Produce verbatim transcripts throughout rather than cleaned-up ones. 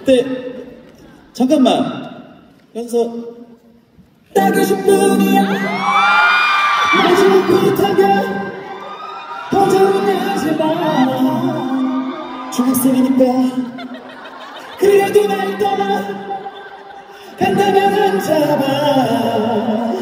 네, 잠깐만. 그래서 따기 십분이야. 마지막 부탁이야. 걱정하지 마. 중학생이니까. 그래도 날 떠나 간다면 안 잡아.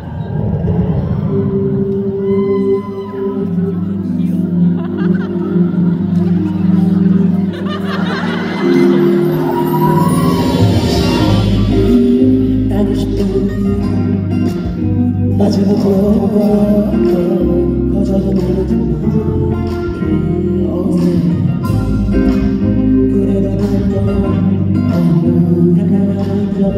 마지막으로 거저도 모르지 마. 그래도 날 떠나 간다면 안 잡아.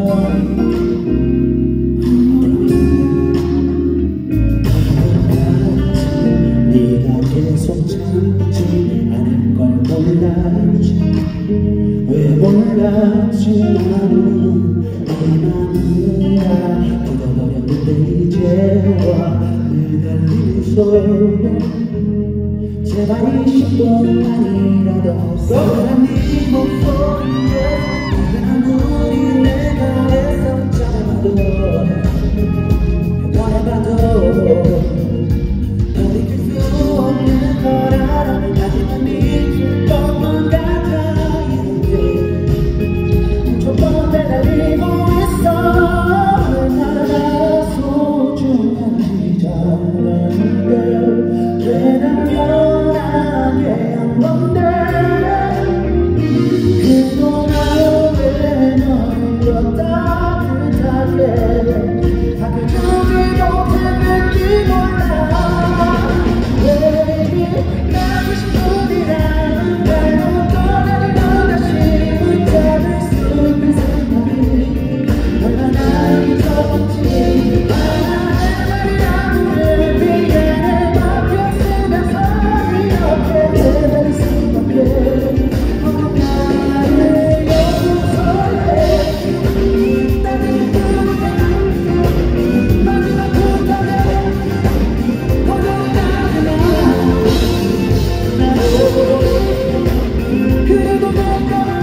네가 계속 참지 않을 걸 몰랐지. 왜 몰랐지. 나는 내 맘이야. 굳어버렸는데 이제와 늘 달리면서 제발 이십 분만이라도 사랑이 목소리에 아무리 내가 애써 잡아도 원해봐도 버릴 수 없는 걸 알아. 하지만 믿을 것만 같아. 이런데 첫 번째 달리고 있어. 얼마나 소중한지 잘 아는데 괜한 편하게 한 건데 그동안 왜 너를 더 따뜻하게 다가주지 못했는지 몰라. Baby 나고 싶으리라는 말로 떠나는 너 다시 붙잡을 수 있는 생각이 얼마나 무서운지 알아. 내 말이 아무리 미안해 막혔으면서 이렇게 내버릴 수밖에 없는 나의 요소에 따뜻한 마지막 부탁에 거절하지 마. 그래도 내